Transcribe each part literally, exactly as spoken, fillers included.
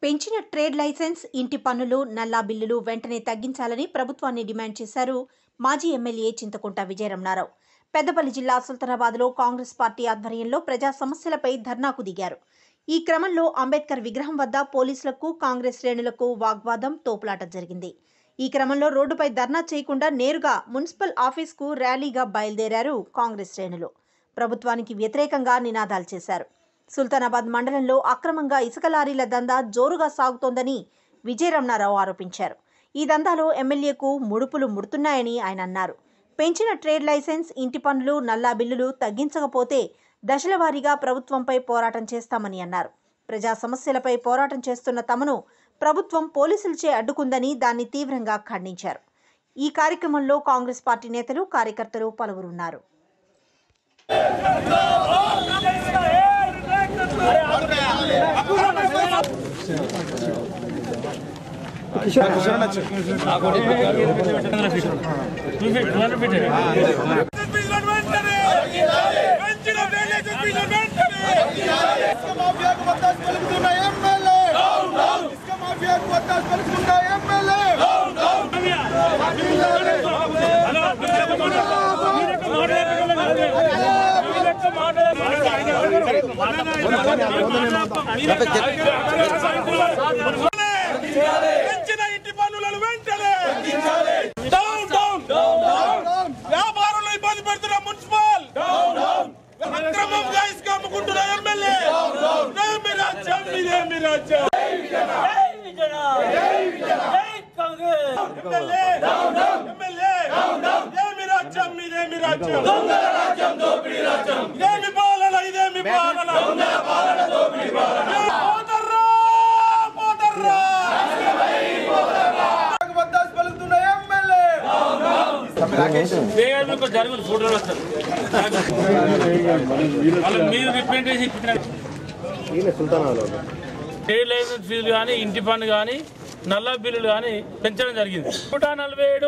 పెంచిన trade licence, ఇంటి పన్నులు, నల్లా బిల్లులు వెంటనే తగ్గించాలని ప్రభుత్వాన్ని డిమాండ్ చేశారు మాజీ ఎమ్మెల్యే చింతకుంట విజయరమణారావు. పెద్దపల్లి జిల్లా సుల్తానాబాద్లో కాంగ్రెస్ పార్టీ ఆధ్వర్యంలో ప్రజా సమస్యలపై ధర్నాకు దిగారు. ఈ క్రమంలో అంబేద్కర్ విగ్రహం వద్ద పోలీసులకు, కాంగ్రెస్ శ్రేణులకు వాగ్వాదం, తోపులాట జరిగింది. ఈ క్రమంలో రోడ్డుపై ధర్నా చేయకుండా నేరుగా మున్సిపల్ ఆఫీస్కు ర్యాలీగా బయలుదేరారు కాంగ్రెస్ శ్రేణులు. ప్రభుత్వానికి వ్యతిరేకంగా నినాదాలు చేశారు. సుల్తానాబాద్ మండలంలో అక్రమంగా ఇసుక లారీల దందా జోరుగా సాగుతోందని విజయరమణారావు ఆరోపించారు. ఈ దందాలో ఎమ్మెల్యేకు ముడుపులు ముడుతున్నాయని ఆయన అన్నారు. పెంచిన ట్రేడ్ లైసెన్స్, ఇంటి పన్నులు, నల్లా బిల్లులు తగ్గించకపోతే దశలవారీగా ప్రభుత్వంపై పోరాటం చేస్తామని అన్నారు. ప్రజా సమస్యలపై పోరాటం చేస్తున్న తమను ప్రభుత్వం పోలీసులచే అడ్డుకుందని దాన్ని తీవ్రంగా ఖండించారు. ఈ కార్యక్రమంలో కాంగ్రెస్ పార్టీ నేతలు, కార్యకర్తలు పలువురున్నారు. ఇంటి పన్నులను వెంటనే వ్యాపారులు ఇబ్బంది పెడుతున్న మున్సిపల్ అక్రమంగా ఇసుక అమ్ముకుంటున్న ఎమ్మెల్యే ఇదేమి పాలన, ఇదేమి పాలన, జరుగుతుంది ఫోటోలు వస్తారు మీరు రిప్రజెంటేషన్ ట్రేడ్ లైసెన్స్ ఫీజులు కానీ, ఇంటి పన్ను కానీ, నల్లా బిల్లులు కానీ పెంచడం జరిగింది. నూట నలభై ఏడు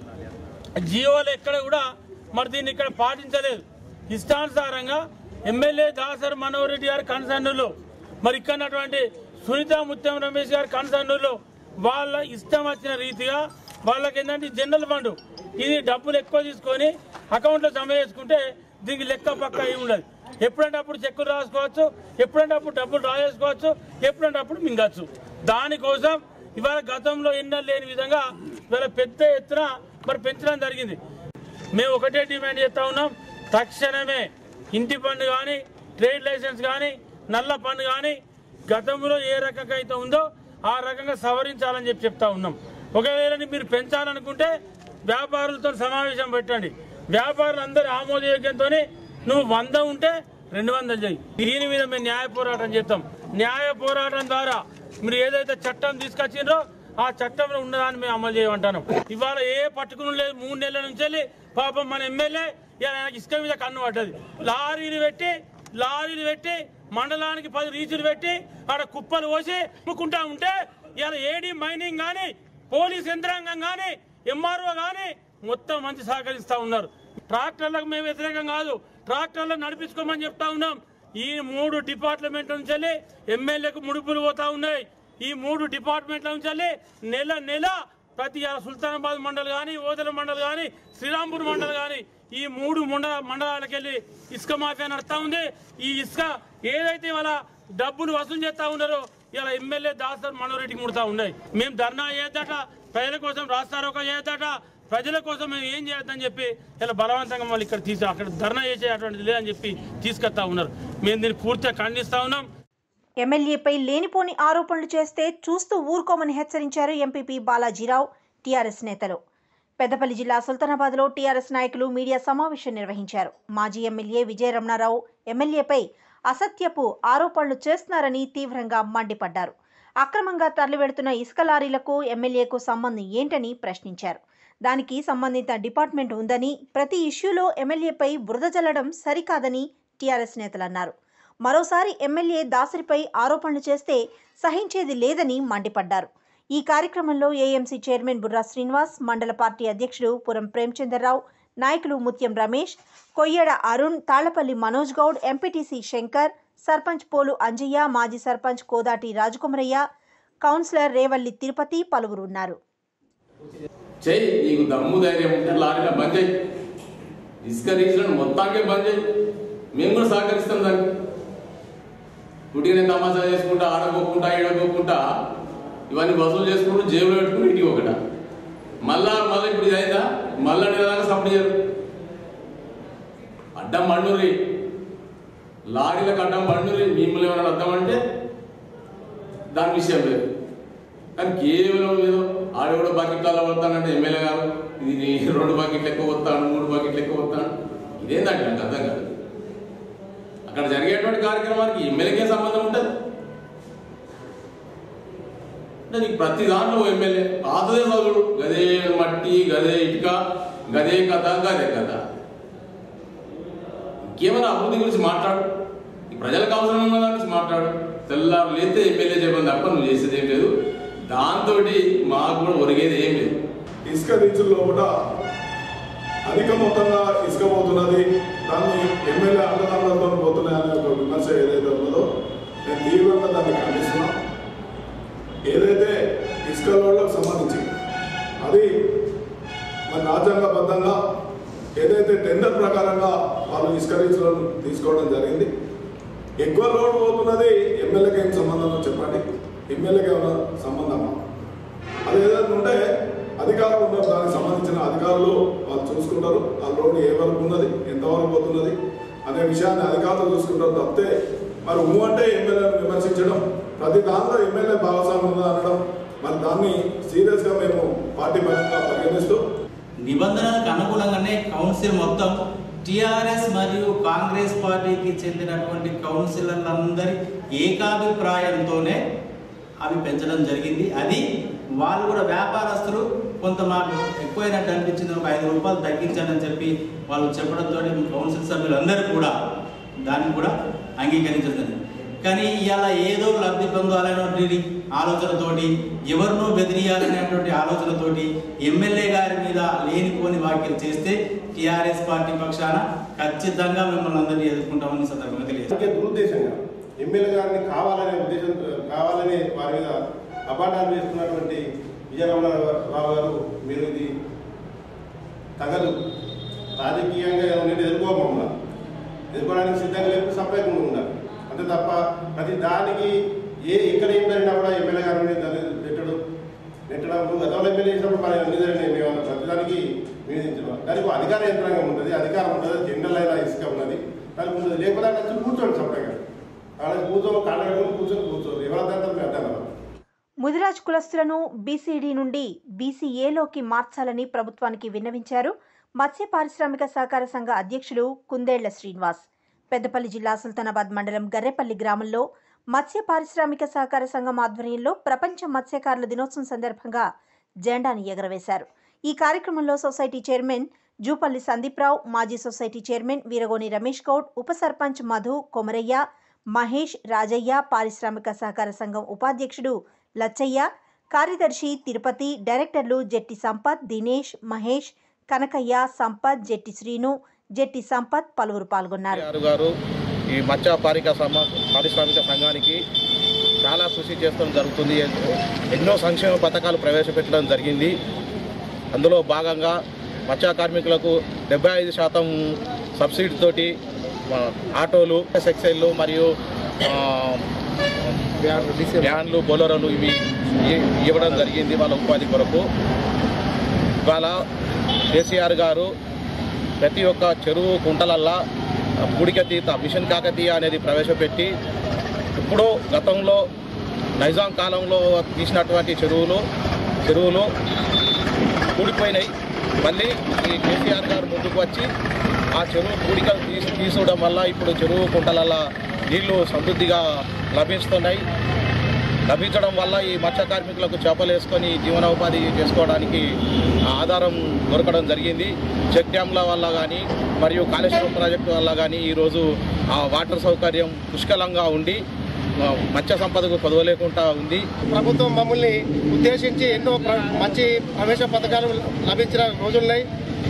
జియోలు ఎక్కడ కూడా మరి దీన్ని ఇక్కడ పాటించలేదు. ఇష్టానుసారంగా ఎమ్మెల్యే దాసరి మనోహర్ రెడ్డి గారి కన్సర్నులు, మరి ఇక్కడటువంటి సునీత ముత్యం రమేష్ గారి కన్సర్నులు వాళ్ళ ఇష్టం వచ్చిన రీతిగా వాళ్ళకి ఏంటంటే జనరల్ ఫండ్ ఇది డబ్బులు ఎక్కువ తీసుకొని అకౌంట్లో జమ చేసుకుంటే దీనికి లెక్క పక్క ఏమి ఉండదు. ఎప్పుడంటే అప్పుడు చెక్కులు రాసుకోవచ్చు, ఎప్పుడంటే అప్పుడు డబ్బులు డ్రా చేసుకోవచ్చు, ఎప్పుడంటే అప్పుడు మింగచ్చు. దానికోసం ఇవాళ గతంలో ఎన్నో లేని విధంగా ఇవాళ పెద్ద ఎత్తున మరి పెంచడం జరిగింది. మేము ఒకటే డిమాండ్ చేస్తూ ఉన్నాం, తక్షణమే ఇంటి పన్ను కానీ, ట్రేడ్ లైసెన్స్ కానీ, నల్ల పన్ను కానీ గతంలో ఏ రకంగా అయితే ఉందో ఆ రకంగా సవరించాలని చెప్పి చెప్తా ఉన్నాం. ఒకవేళ మీరు పెంచాలనుకుంటే వ్యాపారులతో సమావేశం పెట్టండి. వ్యాపారులు అందరి ఆమోదయోగ్యంతో నువ్వు వంద ఉంటే రెండు వందలు చేయి. దీని మీద మేము న్యాయ పోరాటం చేస్తాం. న్యాయ పోరాటం ద్వారా మీరు ఏదైతే చట్టం తీసుకొచ్చిండ్రో ఆ చట్టంలో ఉన్నదాన్ని మేము అమలు చేయమంటాను. ఇవాళ ఏ పట్టుకుని లేదు. మూడు నెలల నుంచి వెళ్ళి పాపం మన ఎమ్మెల్యే ఆయనకి ఇసుక మీద కన్ను పడ్డది. లారీలు పెట్టి లారీలు పెట్టి మండలానికి పది రీచులు పెట్టి ఆడ కుప్పలు పోసి అమ్ముకుంటా ఉంటే ఇలా ఏడీ మైనింగ్ కానీ, పోలీస్ యంత్రాంగం కానీ, ఎంఆర్ఓ కానీ మొత్తం మంచి సహకరిస్తూ ఉన్నారు. ట్రాక్టర్లకు మేము వ్యతిరేకం కాదు, ట్రాక్టర్లను నడిపించుకోమని చెప్తా ఉన్నాం. ఈ మూడు డిపార్ట్మెంట్ల నుంచి వెళ్ళి ఎమ్మెల్యేకు ముడుపులు పోతా ఉన్నాయి. ఈ మూడు డిపార్ట్మెంట్ల నుంచి వెళ్ళి నెల నెల ప్రతి సుల్తానాబాద్ మండల్ కానీ, ఓదెల మండల్ కానీ, శ్రీరాంపూర్ మండల్ కానీ ఈ మూడు మండల మండలాలకు వెళ్ళి ఇసుక మాఫియా నడుస్తూ ఉంది. ఈ ఇసుక ఏదైతే వాళ్ళ డబ్బులు వసూలు చేస్తూ ఉన్నారో ఇలా ఎమ్మెల్యే దాసరి మనోహర్ రెడ్డికి ముడతా ఉన్నాయి. మేము ధర్నా చేయొద్దట, ప్రజల కోసం రాస్తారోక చేయొద్దట, ప్రజల కోసం మేము ఏం చేయొద్దని చెప్పి ఇలా బలవంతంగా మళ్ళీ ఇక్కడ తీసి అక్కడ ధర్నా చేసేటువంటిది లేదని చెప్పి తీసుకొస్తా ఉన్నారు. మేము దీన్ని పూర్తిగా ఖండిస్తా ఉన్నాం. ఎమ్మెల్యేపై లేనిపోని ఆరోపణలు చేస్తే చూస్తూ ఊరుకోమని హెచ్చరించారు ఎంపీపీ బాలాజీరావు, టీఆర్ఎస్ నేతలు. పెద్దపల్లి జిల్లా సుల్తానాబాద్లో టీఆర్ఎస్ నాయకులు మీడియా సమావేశం నిర్వహించారు. మాజీ ఎమ్మెల్యే విజయరమణారావు ఎమ్మెల్యేపై అసత్యపు ఆరోపణలు చేస్తున్నారని తీవ్రంగా మండిపడ్డారు. అక్రమంగా తరలివెడుతున్న ఇసుక లారీలకు ఎమ్మెల్యేకు సంబంధం ఏంటని ప్రశ్నించారు. దానికి సంబంధిత డిపార్ట్మెంట్ ఉందని, ప్రతి ఇష్యూలో ఎమ్మెల్యేపై బురద జల్లడం సరికాదని టీఆర్ఎస్ నేతలు అన్నారు. మరోసారి ఎమ్మెల్యే దాసరిపై ఆరోపణలు చేస్తే సహించేది లేదని మండిపడ్డారు. ఈ కార్యక్రమంలో ఏఎంసీ చైర్మన్ బుర్రా శ్రీనివాస్, మండల పార్టీ అధ్యక్షుడు పురం ప్రేమచంద్రరావు, నాయకులు ముత్యం రమేష్, కొయ్యడ అరుణ్, తాళ్లపల్లి మనోజ్ గౌడ్, ఎంపీటీసీ శంకర్, సర్పంచ్ పోలు అంజయ్య, మాజీ సర్పంచ్ కోదాటి రాజకుమరయ్య, కౌన్సిలర్ రేవల్లి తిరుపతి పలువురు ఉన్నారు. చెయ్యి నీకు దమ్ము ధైర్యం ఉంటే లారీలో బంద్ చేయి, ఇసుక రీచ్లను మొత్తానికే బంద్ చేయి, మేము కూడా సహకరిస్తాం దానికి. పుట్టిన తమాషా చేసుకుంటా ఆడకోకుండా ఈడకోకుండా ఇవన్నీ వసూలు చేసుకుంటూ జేబులో పెట్టుకుని ఇంటికి ఒకట మళ్ళా మళ్ళీ ఇప్పుడు ఇది అయిందా మళ్ళా నెలదాకా సపోర్ట్ చేయరు. అడ్డం బండురి లారీలకు అడ్డం బండురి మిమ్మల్ని ఏమైనా అర్థం అంటే దాని విషయం లేదు. కానీ కేవలం ఏదో ఆడెవడో బకెట్లలో వస్తానంటే ఎమ్మెల్యే గారు ఇది రెండు బకెట్లు ఎక్కువ వస్తాను మూడు బకెట్లు ఎక్కువ వస్తాను ఇదేందంటే నాకు అర్థం కాదు. అక్కడ జరిగేటువంటి కార్యక్రమానికి ఎమ్మెల్యేకే సంబంధం ఉంటుంది అంటే నీకు ప్రతి దాంట్లో ఎమ్మెల్యే పాతదే చదువుడు గదే మట్టి గదే ఇటుక గదే కథ గదే కథ. ఇంకేమైనా అభివృద్ధి గురించి మాట్లాడు, ఈ ప్రజలకు అవసరం ఉన్న దాని గురించి మాట్లాడు. తెల్లారు లేతే ఎమ్మెల్యే చెప్పని తప్ప నువ్వు చేసేది ఏం లేదు. దాంతో మాకు కూడా ఒరిగేది ఏం లేదు. ఇసుక రీచుల్లో కూడా అధిక మొత్తంగా ఇసుక పోతున్నది, దాన్ని ఎమ్మెల్యే అండదండలతో పోతున్నాయనే ఒక విమర్శ ఏదైతే ఉన్నదో నేను తీవ్రంగా దాన్ని ఖండిస్తున్నాం. ఏదైతే ఇసుక లోడ్లకు సంబంధించి అది మన రాజ్యాంగబద్ధంగా ఏదైతే టెండర్ ప్రకారంగా వాళ్ళు ఇసుక రీచులను తీసుకోవడం జరిగింది. ఎక్కువ లోడ్ పోతున్నది ఎమ్మెల్యేకి ఏం సంబంధం చెప్పండి, ఎమ్మెల్యేకి ఏమైనా సంబంధమా? అది ఏదైనా ఉంటే అధికారులు ఉన్నారు, దానికి సంబంధించిన అధికారులు వాళ్ళు చూసుకుంటారు. ఆ లోడ్ ఏ వరకు ఉన్నది ఎంతవరకు పోతున్నది అనే విషయాన్ని అధికారులు చూసుకుంటారు తప్పితే మరి ఊ అంటే ఎమ్మెల్యేను విమర్శించడం, ప్రతి దానిలో ఎమ్మెల్యే భాగస్వామ్యం ఉందా అనడం, మరి దాన్ని సీరియస్గా మేము పార్టీ పరంగా పరిగణిస్తూ నిబంధనలకు అనుగుణంగానే కౌన్సిల్ మొత్తం టిఆర్ఎస్ మరియు కాంగ్రెస్ పార్టీకి చెందినటువంటి కౌన్సిలర్లందరి ఏకాభిప్రాయంతోనే అవి పెంచడం జరిగింది. అది వాళ్ళు కూడా వ్యాపారస్తులు కొంత మాకు ఎక్కువైనట్టు అనిపించింది, ఒక ఐదు రూపాయలు తగ్గించాలని చెప్పి వాళ్ళు చెప్పడంతో కౌన్సిల్ సభ్యులందరూ కూడా దాన్ని కూడా అంగీకరించడం. కానీ ఇవాళ ఏదో లబ్ధి పొందాలనేటువంటి ఆలోచనతోటి ఎవరినో బెదిరియాలనేటువంటి ఆలోచనతోటి ఎమ్మెల్యే గారి మీద లేనిపోని వ్యాఖ్యలు చేస్తే టీఆర్ఎస్ పార్టీ పక్షాన ఖచ్చితంగా మిమ్మల్ని అందరినీ ఎదుర్కొంటామని సందర్భంగా తెలియదు. దురుద్దేశంగా ఎమ్మెల్యే గారిని కావాలనే ఉద్దేశం కావాలనే వారి మీద అపాఠాలు వేస్తున్నటువంటి విజయరామరావు గారు, మీరు ఇది తగదు, రాజకీయంగా నేను ఎదుర్కోకుండా ఎదుర్కోవడానికి సిద్ధంగా లేదు, సపరేట్గా ఉండాలి అంతే తప్ప ప్రతి దానికి ఏ ఎక్కడ ఏం జరిగినా కూడా ఎమ్మెల్యే గారిని నెట్టడం నెట్టడం గతంలో ఎమ్మెల్యే చేసినప్పుడు మన అన్ని జరిగినాయి. మేము ప్రతిదానికి వినియోగించడం, దానికి అధికార యంత్రాంగం ఉంటుంది, అధికారం ఉంటుంది, జనరల్ అయినా ఇసుక ఉన్నది దానికి ఉంటుంది. లేకపోతే అక్కడ కూర్చోండి సపరేట్గా, అక్కడ కూర్చో కాళ్ళ కూర్చొని కూర్చోరు ఎవరంతా అర్థం కదా. ముదిరాజ్ కులస్తులను బీసీడీ నుండి బీసీఏలోకి మార్చాలని ప్రభుత్వానికి విన్నవించారు మత్స్య పారిశ్రామిక సహకార సంఘ అధ్యక్షులు కుందేళ్ల శ్రీనివాస్. పెద్దపల్లి జిల్లా సుల్తానాబాద్ మండలం గర్రెపల్లి గ్రామంలో మత్స్య పారిశ్రామిక సహకార సంఘం ఆధ్వర్యంలో ప్రపంచ మత్స్యకారుల దినోత్సవం సందర్భంగా జెండాను ఎగరవేశారు. ఈ కార్యక్రమంలో సొసైటీ చైర్మన్ జూపల్లి సందీప్రావు, మాజీ సొసైటీ చైర్మన్ వీరగోని రమేష్ గౌడ్, ఉప సర్పంచ్ మధు, కొమరయ్య, మహేష్, రాజయ్య, పారిశ్రామిక సహకార సంఘం ఉపాధ్యక్షుడు లచ్చయ్య, కార్యదర్శి తిరుపతి, డైరెక్టర్లు జెట్టి సంపత్, దినేష్, మహేష్, కనకయ్య, సంపత్, జెట్టి శ్రీను, జెట్టి సంపత్ పలువురు పాల్గొన్నారు. ఈ మత్స్య పారిశ్రామిక సంఘానికి చాలా కృషి చేస్తడం జరుగుతుంది. ఎన్నో సంక్షేమ పథకాలు ప్రవేశపెట్టడం జరిగింది. అందులో భాగంగా మత్స్య కార్మికులకు డెబ్బై ఐదు శాతం సబ్సిడీ తోటి ఆటోలు, ఎక్సెల్లు మరియు వ్యాన్లు, బోలరోలు ఇవి ఇవ్వడం జరిగింది వాళ్ళ ఉపాధి కొరకు. ఇవాళ కేసీఆర్ గారు ప్రతి ఒక్క చెరువు కుంటలల్లా పూడికతీత మిషన్ కాకతీయ అనేది ప్రవేశపెట్టి ఇప్పుడు గతంలో నైజాం కాలంలో తీసినటువంటి చెరువులు చెరువులు కూడిపోయినాయి. మళ్ళీ ఈ కేసీఆర్ గారు ముందుకు వచ్చి ఆ చెరువు పూడికలు తీసి తీసుకోవడం వల్ల ఇప్పుడు చెరువు కుంటలల్లా నీళ్లు సమృద్ధిగా లభిస్తున్నాయి. లభించడం వల్ల ఈ మత్స్య కార్మికులకు చేపలు వేసుకొని జీవనోపాధి చేసుకోవడానికి ఆధారం దొరకడం జరిగింది. చెక్ డ్యాంల వల్ల కానీ మరియు కాళేశ్వరం ప్రాజెక్టు వల్ల కానీ ఈరోజు ఆ వాటర్ సౌకర్యం పుష్కలంగా ఉండి మత్స్య సంపదకు కొదవ లేకుండా ఉంది. ప్రభుత్వం మమ్మల్ని ఉద్దేశించి ఎన్నో మంచి ప్రవేశ పథకాలు లభించిన రోజులున్నాయి.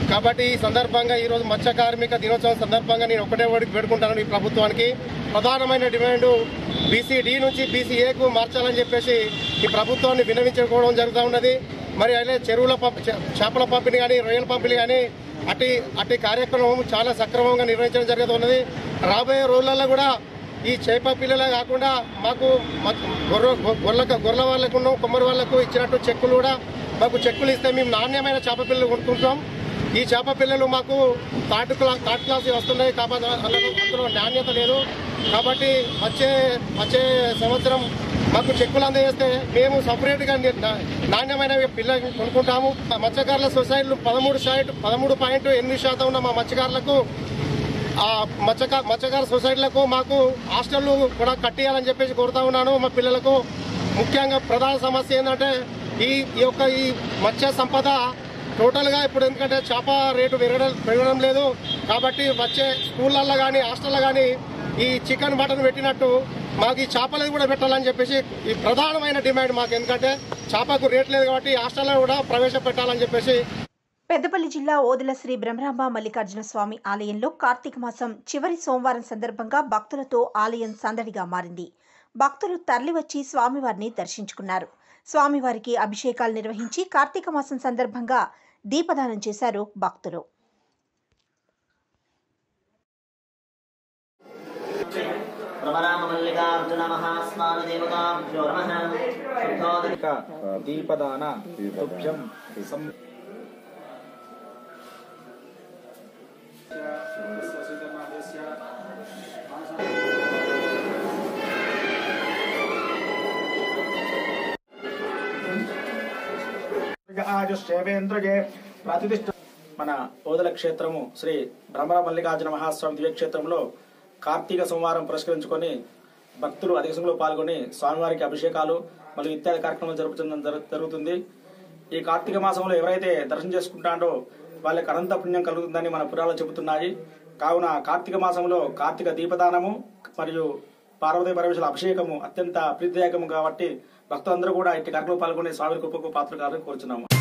కాబట్టి ఈ సందర్భంగా ఈరోజు మత్స్య కార్మిక దినోత్సవం సందర్భంగా నేను ఒకటే ఓడికి పెట్టుకుంటాను ఈ ప్రభుత్వానికి. ప్రధానమైన డిమాండ్ బీసీ డి నుంచి బీసీ ఏకు మార్చాలని చెప్పేసి ఈ ప్రభుత్వాన్ని విన్నవించుకోవడం జరుగుతూ ఉన్నది. మరి అయితే చెరువుల చేపల పంపిణీ కానీ రొయ్యల పంపిణీ కానీ అట్టి అట్టి కార్యక్రమం చాలా సక్రమంగా నిర్వహించడం జరుగుతున్నది. రాబోయే రోజులలో కూడా ఈ చేప పిల్లలే కాకుండా మాకు గొర్రె గొర్రె గొర్రెల వాళ్ళకు కొమ్మరి వాళ్లకు ఇచ్చినట్టు చెక్కులు కూడా మాకు చెక్కులు ఇస్తే మేము నాణ్యమైన చేప పిల్లలు కొనుక్కుంటాం. ఈ చేప పిల్లలు మాకు థర్డ్ క్లాస్ థర్డ్ క్లాస్ వస్తున్నాయి కాబట్టి అందులో నాణ్యత లేదు. కాబట్టి వచ్చే వచ్చే సంవత్సరం మాకు చెక్కులు అందజేస్తే మేము సపరేట్గా నాణ్యమైన పిల్లలు కొనుక్కుంటాము. మత్స్యకారుల సొసైటీలు పదమూడు శాతం పదమూడు పాయింట్ ఎనిమిది శాతం ఉన్న మా మత్స్యకారులకు ఆ మత్స్యకార మత్స్యకార సొసైటీలకు మాకు హాస్టళ్లు కూడా కట్టియాలని చెప్పేసి కోరుతా ఉన్నాను. మా పిల్లలకు ముఖ్యంగా ప్రధాన సమస్య ఏంటంటే ఈ యొక్క ఈ మత్స్య సంపద టోటల్గా ఇప్పుడు ఎందుకంటే చేప రేటు పెరగడం పెరగడం లేదు. కాబట్టి వచ్చే స్కూళ్ళల్లో కానీ హాస్టల్లో కానీ ఈ చికెన్ మటన్ పెట్టినట్టు మాకు ఈ చేపలు కూడా పెట్టాలని చెప్పేసి ఈ ప్రధానమైన డిమాండ్ మాకు. ఎందుకంటే చేపకు రేట్ లేదు కాబట్టి హాస్టల్లో కూడా ప్రవేశపెట్టాలని చెప్పేసి. పెద్దపల్లి జిల్లా ఓదెల శ్రీ బ్రహ్మరాంబ మల్లికార్జున స్వామి ఆలయంలో కార్తీక మాసం చివరి సోమవారం సందర్భంగా భక్తులతో ఆలయం సందడిగా మారింది. భక్తులు తరలివచ్చి స్వామివారిని దర్శించుకున్నారు. స్వామివారికి అభిషేకాలు నిర్వహించి కార్తీక మాసం సందర్భంగా దీపదానం చేశారు భక్తులు. దీపదాన మన ఓదెల క్షేత్రము శ్రీ బ్రహ్మర మల్లికార్జున మహాస్వామి దివ్యక్షేత్రంలో కార్తీక సోమవారం పురస్కరించుకొని భక్తులు అధిక సంఖ్యలో పాల్గొని స్వామివారికి అభిషేకాలు మరియు ఇత్యాది కార్యక్రమాలు జరుపుతుందని జరుగుతుంది. ఈ కార్తీక మాసంలో ఎవరైతే దర్శనం చేసుకుంటారో వాళ్ళకి అనంత పుణ్యం కలుగుతుందని మన పురాణాలు చెబుతున్నాయి. కావున కార్తీక మాసంలో కార్తీక దీపదానము మరియు పార్వతీ పరమేశ్వరుల అభిషేకము అత్యంత ప్రీతిదాయకము కాబట్టి భక్తులందరూ కూడా ఇట్టి కార్యక్రమంలో పాల్గొనే స్వామి కృపకు పాత్ర కావాలని కోరుచున్నాము.